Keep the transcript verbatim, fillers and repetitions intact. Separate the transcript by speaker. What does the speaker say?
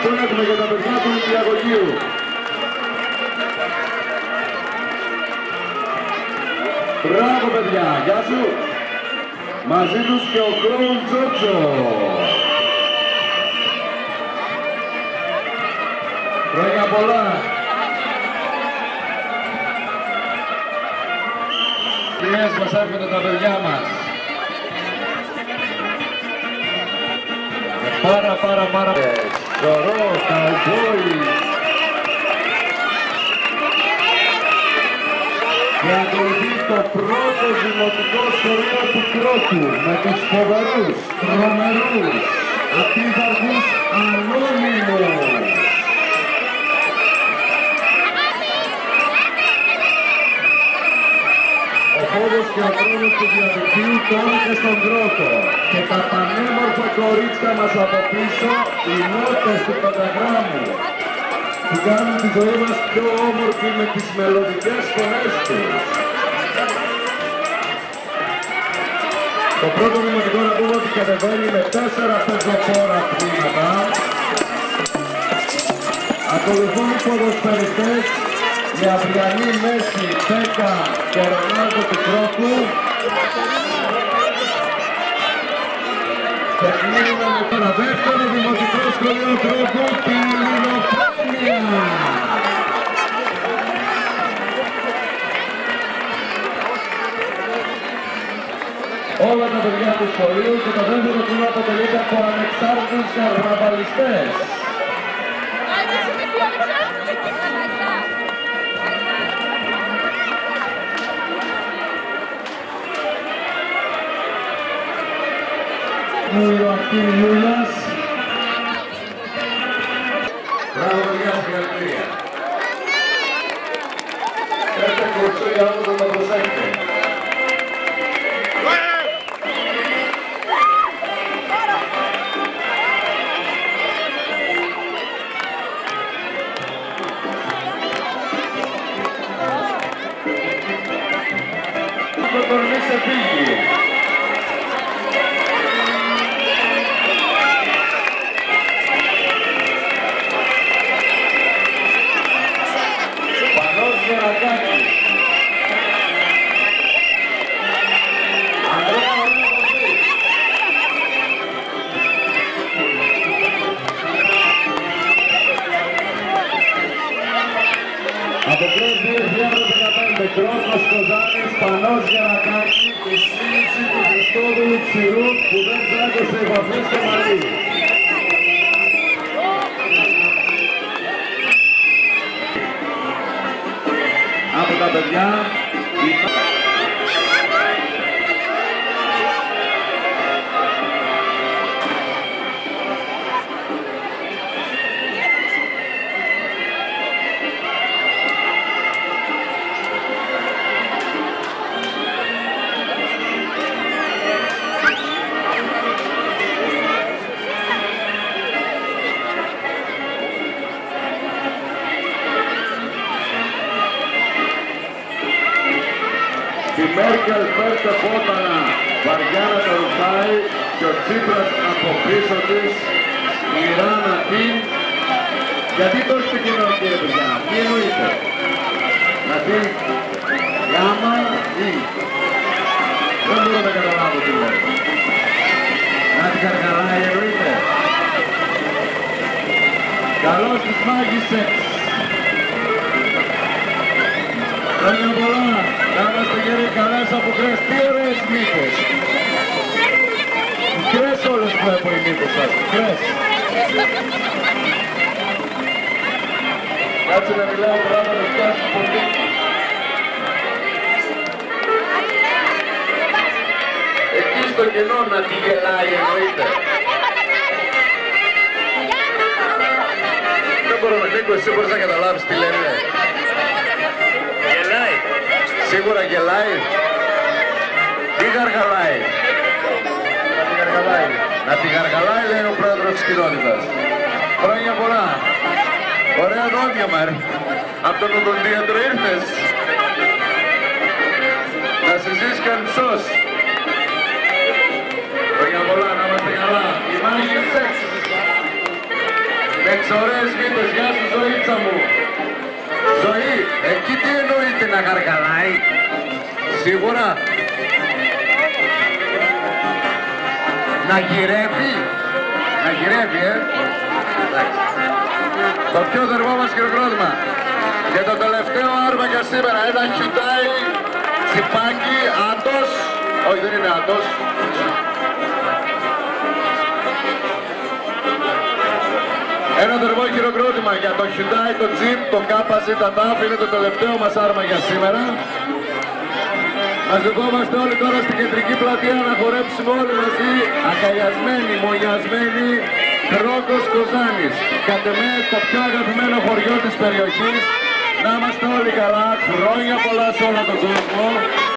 Speaker 1: αυτόν έχουμε για τα παιδιά του Ολυμπιακογείου. Μπράβο παιδιά, γεια σου. Μαζί τους και ο Κρόουν Τζότσο. Χρόνια πολλά. Κυρίες μας έρχονται τα παιδιά μας. Και πάρα πάρα πάρα Ζωρό, καουμπόι. Και ακολουθεί το πρώτο δημοτικό σχολείο του Κρότου με τους φοβερούς, τρομερούς, απίθαρχους ανώνυμους. Ο φόβος και ο χρόνος του διαδικτύου τώρα και στον Κρότο. Και τα πανέμορφα κορίτσια μας από πίσω, οι νότες του πενταγράμμου, που κάνουν τη ζωή μας πιο όμορφη με τις μελωδικές φωνές τους. Το πρώτο δημοτικό να πούμε ότι κατεβαίνει με τέσσερα πεζοφόρα τμήματα. Ακολουθούν οι ποδοσφαιριστές με αυριανή μέση Πέκα και Ρονάλντο του Κρότου. Και κλείνουμε με το δεύτερο δημοτικό σχολείο Κρότου, τη Λινοφρένεια. Όλα τα παιδιά του σχολείου και το δεύτερο τμήμα αποτελείται από ανεξάρτητους καρναβαλιστές. Ο Ιωακήμ Λούλας. Μπράβο παιδιά, συγχαρητήρια. Έρχεται κουρσούρια όπως θα το προσέχετε. Το κορμί σε φύγει. Πανός Γερακάκη. Ανδρέα Ολύμπωση. Από κλέον δύο χιλιάδες δεκαπέντε, Κρότος Κοζάνης, Πανός Γερακάκη, η σύλληψη του Χριστόδουλου Ξηρού που δεν κράτησε επαφή στο μαλλί. Από τα παιδιά, η... Η Μέρκελ πέφτει πότανα, βαριά να τα ρουφάει και ο Τσίπρας από πίσω της, η Ράνα την. Γιατί το ξεκινώ κύριε παιδιά, τι εννοείται. Να την γάμα ή. Δεν μπορώ να καταλάβω τι λέει. Να την καρκαλάει εννοείται. Καλώς τις μάγισσες. Χρόνια πολλά. Να είμαστε γέροι καλές από κρές. Τι ωραίες μύτες. Κρές όλες βλέπω οι μύτες σας. Κρές. Κάτσε να μιλάω πράγμα να φτιάσω πολύ. Εκεί στο κενό να τη γελάει εννοείται. Δεν μπορώ να κλείκω, εσύ μπορείς να καταλάβεις τι λένε. Γελάει. Σίγουρα γελάει. Τι γαργαλάει. Να τη γαργαλάει. Να τη γαργαλάει λέει ο πρόεδρος της κοινότητας. Χρόνια πολλά. Ωραία δόντια μάρ. Από τον οδοντίατρο ήρθες. Να σε ζεις καμψός. Χρόνια πολλά, να είμαστε καλά. Η μάγια σεξ. Με εξωρές μύτες, γεια σου Ζωήτσα μου. Ζωή, εκεί τι εννοείται να γαργαλάει, σίγουρα. Να γυρεύει, να γυρεύει, ε. Το πιο θερμό μας χειροκρότημα. Και το τελευταίο άρμα για σήμερα, ένα χιουτάι, τσιπάκι, άτος, όχι δεν είναι άτος. Ένα θερμό χειροκρότημα για το χιουτάι, το τζιπ, το κάπα ζήτα τάφ, είναι το τελευταίο μας άρμα για σήμερα. Μαζευόμαστε όλοι τώρα στην κεντρική πλατεία να χορέψουμε όλοι μαζί, αγκαλιασμένοι, μονιασμένοι, Κρόκος Κοζάνης. Κατ' εμέ το πιο αγαπημένο χωριό της περιοχής. Να είμαστε όλοι καλά, χρόνια πολλά σε όλο τον κόσμο.